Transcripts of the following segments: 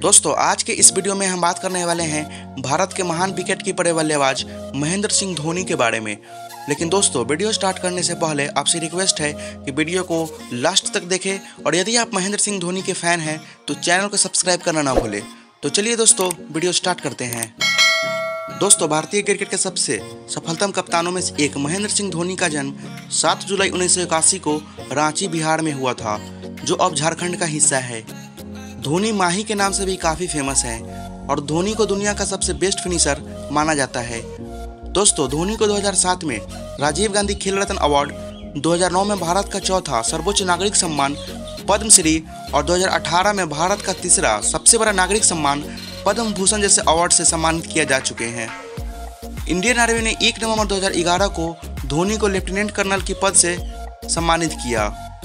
दोस्तों आज के इस वीडियो में हम बात करने वाले हैं भारत के महान विकेट कीपर बल्लेबाज महेंद्र सिंह धोनी के बारे में। लेकिन दोस्तों वीडियो स्टार्ट करने से पहले आपसे रिक्वेस्ट है कि वीडियो को लास्ट तक देखें और यदि आप महेंद्र सिंह धोनी के फैन हैं तो चैनल को सब्सक्राइब करना ना भूलें। तो चलिए दोस्तों वीडियो स्टार्ट करते हैं। दोस्तों भारतीय क्रिकेट के सबसे सफलतम कप्तानों में से एक महेंद्र सिंह धोनी का जन्म 7 जुलाई 1981 को रांची बिहार में हुआ था, जो अब झारखंड का हिस्सा है। धोनी माही के नाम से भी काफ़ी फेमस है और धोनी को दुनिया का सबसे बेस्ट फिनिशर माना जाता है। दोस्तों धोनी को 2007 में राजीव गांधी खेल रत्न अवार्ड, 2009 में भारत का चौथा सर्वोच्च नागरिक सम्मान पद्मश्री और 2018 में भारत का तीसरा सबसे बड़ा नागरिक सम्मान पद्म भूषण जैसे अवार्ड से सम्मानित किया जा चुके हैं। इंडियन आर्मी ने 1 नवंबर 2011 को धोनी को लेफ्टिनेंट कर्नल की पद से सम्मानित किया।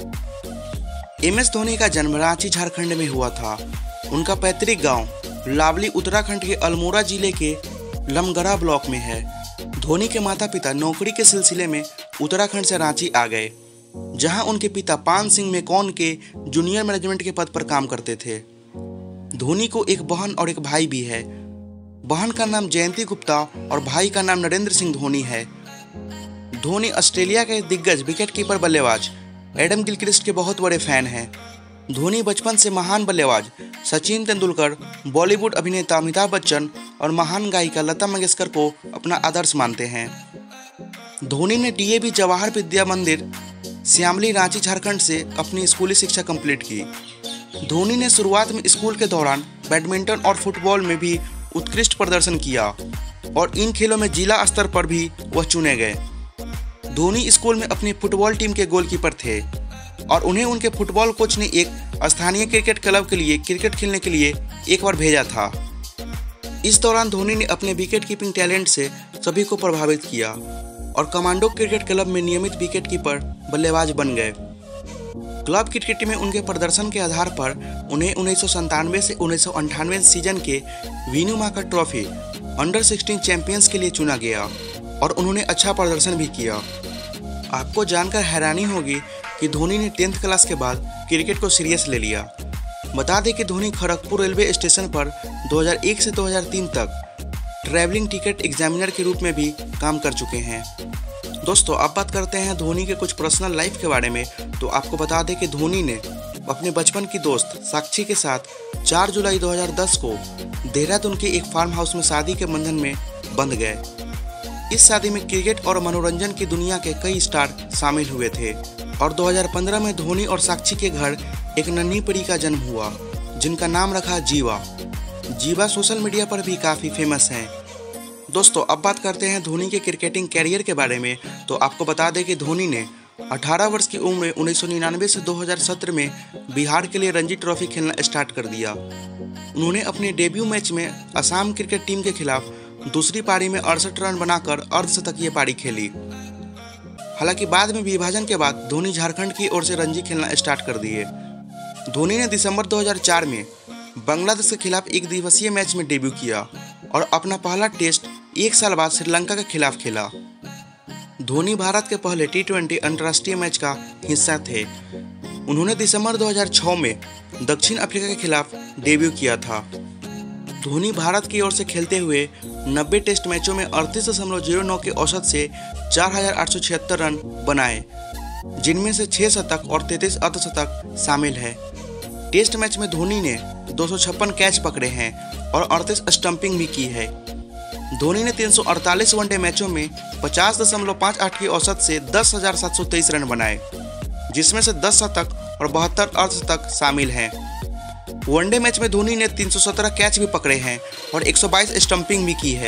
MS धोनी का जन्म रांची झारखंड में हुआ था। उनका पैतृक गांव लावली उत्तराखंड के अल्मोड़ा जिले के लमगरा ब्लॉक में है। धोनी के माता पिता नौकरी के सिलसिले में उत्तराखंड से रांची आ गए, जहां उनके पिता पान सिंह मेकॉन के जूनियर मैनेजमेंट के पद पर काम करते थे। धोनी को एक बहन और एक भाई भी है। बहन का नाम जयंती गुप्ता और भाई का नाम नरेंद्र सिंह धोनी है। धोनी ऑस्ट्रेलिया के दिग्गज विकेटकीपर बल्लेबाज एडम गिलक्रिस्ट के बहुत बड़े फैन हैं। धोनी बचपन से महान बल्लेबाज सचिन तेंदुलकर, बॉलीवुड अभिनेता अमिताभ बच्चन और महान गायिका लता मंगेशकर को अपना आदर्श मानते हैं। धोनी ने DAV जवाहर विद्या मंदिर श्यामली रांची झारखंड से अपनी स्कूली शिक्षा कंप्लीट की। धोनी ने शुरुआत में स्कूल के दौरान बैडमिंटन और फुटबॉल में भी उत्कृष्ट प्रदर्शन किया और इन खेलों में जिला स्तर पर भी वह चुने गए। धोनी स्कूल में अपनी फुटबॉल टीम के गोलकीपर थे और उन्हें उनके फुटबॉल कोच ने एक स्थानीय क्रिकेट क्लब के लिए क्रिकेट खेलने के लिए एक बार भेजा था। इस दौरान धोनी ने अपने विकेट कीपिंग टैलेंट से सभी को प्रभावित किया और कमांडो क्रिकेट क्लब में नियमित विकेट कीपर बल्लेबाज बन गए। क्लब क्रिकेट में उनके प्रदर्शन के आधार पर उन्हें 1997 से 1998 सीजन के Vinoo Mankad trophy under 16 champions के लिए चुना गया और उन्होंने अच्छा प्रदर्शन भी किया। आपको जानकर हैरानी होगी कि धोनी ने 10th क्लास के बाद क्रिकेट को सीरियस ले लिया। बता दें कि धोनी खड़गपुर रेलवे स्टेशन पर 2001 से 2003 तक ट्रैवलिंग टिकट एग्जामिनर के रूप में भी काम कर चुके हैं। दोस्तों अब बात करते हैं धोनी के कुछ पर्सनल लाइफ के बारे में। तो आपको बता दें कि धोनी ने अपने बचपन की दोस्त साक्षी के साथ 4 जुलाई 2010 को देहरादून के एक फार्म हाउस में शादी के बंधन में बंध गए। इस शादी में क्रिकेट और मनोरंजन की दुनिया के कई स्टार शामिल हुए थे और 2015 में धोनी और साक्षी के घर एक नन्ही परी का जन्म हुआ, जिनका नाम रखा जीवा। जीवा सोशल मीडिया पर भी काफ़ी फेमस हैं। दोस्तों अब बात करते हैं धोनी के क्रिकेटिंग कैरियर के बारे में। तो आपको बता दें कि धोनी ने 18 वर्ष की उम्र में 1999 से 2017 में बिहार के लिए रणजी ट्रॉफी खेलना स्टार्ट कर दिया। उन्होंने अपने डेब्यू मैच में असम क्रिकेट टीम के खिलाफ दूसरी पारी में 68 रन बनाकर अर्धशतकीय पारी खेली। हालांकि बाद में विभाजन के बाद धोनी झारखंड की ओर से रणजी खेलना स्टार्ट कर दिए। धोनी ने दिसंबर 2004 में बांग्लादेश के खिलाफ एक दिवसीय मैच में डेब्यू किया और अपना पहला टेस्ट 1 साल बाद श्रीलंका के खिलाफ खेला। धोनी भारत के पहले T20 अंतर्राष्ट्रीय मैच का हिस्सा थे। उन्होंने दिसंबर 2006 में दक्षिण अफ्रीका के खिलाफ डेब्यू किया था। धोनी भारत की ओर से खेलते हुए 90 टेस्ट मैचों में 38.09 के औसत से 4,876 रन बनाए, जिनमें से 6 शतक और 33 अर्धशतक शामिल है। टेस्ट मैच में धोनी ने 256 कैच पकड़े हैं और 38 स्टंपिंग भी की है। धोनी ने 348 वनडे मैचों में 50.58 की औसत से 10,723 रन बनाए, जिसमें से 10 शतक और 72 अर्धशतक शामिल हैं। वनडे मैच में धोनी ने 317 कैच भी पकड़े हैं और 122 स्टंपिंग भी की है।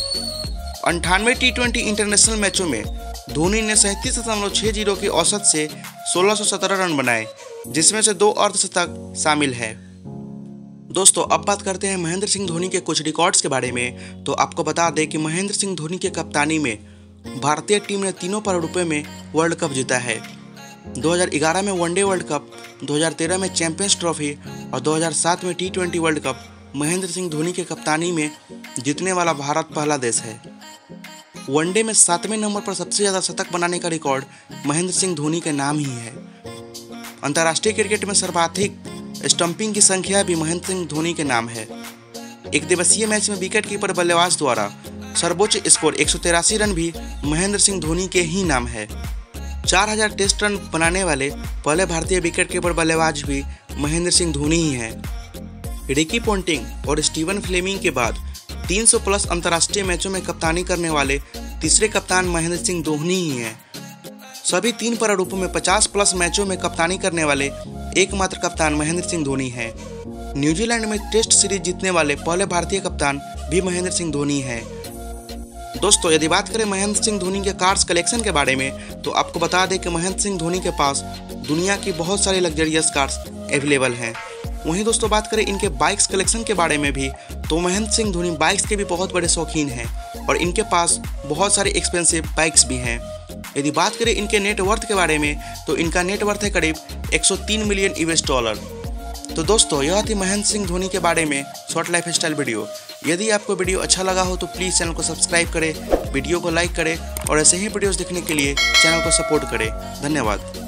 98 T20 इंटरनेशनल मैचों में धोनी ने 37.60 की औसत से 1617 रन बनाए, जिसमें से 2 अर्धशतक शामिल है। दोस्तों अब बात करते हैं महेंद्र सिंह धोनी के कुछ रिकॉर्ड्स के बारे में। तो आपको बता दें कि महेंद्र सिंह धोनी के कप्तानी में भारतीय टीम ने तीनों प्रारूपों में वर्ल्ड कप जीता है। 2011 में वनडे वर्ल्ड कप, 2013 में चैंपियंस ट्रॉफी और 2007 में T20 world cup Mahendra Singh Dhoni के कप्तानी में जीतने वाला भारत पहला देश है। वनडे में 7वें नंबर पर सबसे ज़्यादा शतक बनाने का रिकॉर्ड महेंद्र सिंह धोनी के नाम ही है। अंतर्राष्ट्रीय क्रिकेट में सर्वाधिक स्टंपिंग की संख्या भी महेंद्र सिंह धोनी के नाम है। एक दिवसीय मैच में विकेट कीपर बल्लेबाज द्वारा सर्वोच्च स्कोर 183 रन भी महेंद्र सिंह धोनी के ही नाम है। 4000 टेस्ट रन बनाने वाले पहले भारतीय विकेट कीपर बल्लेबाज भी महेंद्र सिंह धोनी ही हैं। रिकी पोंटिंग और स्टीवन फ्लेमिंग के बाद 300 प्लस अंतर्राष्ट्रीय मैचों में कप्तानी करने वाले तीसरे कप्तान महेंद्र सिंह धोनी ही हैं। सभी 3 प्रारूपों में 50 प्लस मैचों में कप्तानी करने वाले एकमात्र कप्तान महेंद्र सिंह धोनी हैं। न्यूजीलैंड में टेस्ट सीरीज जीतने वाले पहले भारतीय कप्तान भी महेंद्र सिंह धोनी हैं। दोस्तों, यदि बात करें महेंद्र सिंह धोनी के कार्स कलेक्शन के बारे में, तो आपको बता दें कि महेंद्र सिंह धोनी के पास दुनिया की बहुत सारी लग्जरियस कार्स अवेलेबल हैं। वहीं दोस्तों, बात करें इनके बाइक्स कलेक्शन के बारे में भी, तो महेंद्र सिंह धोनी बाइक्स के भी बहुत बड़े शौकीन हैं और इनके पास बहुत सारी एक्सपेंसिव बाइक्स भी हैं। यदि बात करें इनके नेटवर्थ के बारे में, तो इनका नेटवर्थ है करीब 103 मिलियन US$। तो दोस्तों, यह थी महेंद्र सिंह धोनी के बारे में शॉर्ट लाइफ स्टाइल वीडियो। यदि आपको वीडियो अच्छा लगा हो तो प्लीज़ चैनल को सब्सक्राइब करें, वीडियो को लाइक करें और ऐसे ही वीडियोस देखने के लिए चैनल को सपोर्ट करें। धन्यवाद।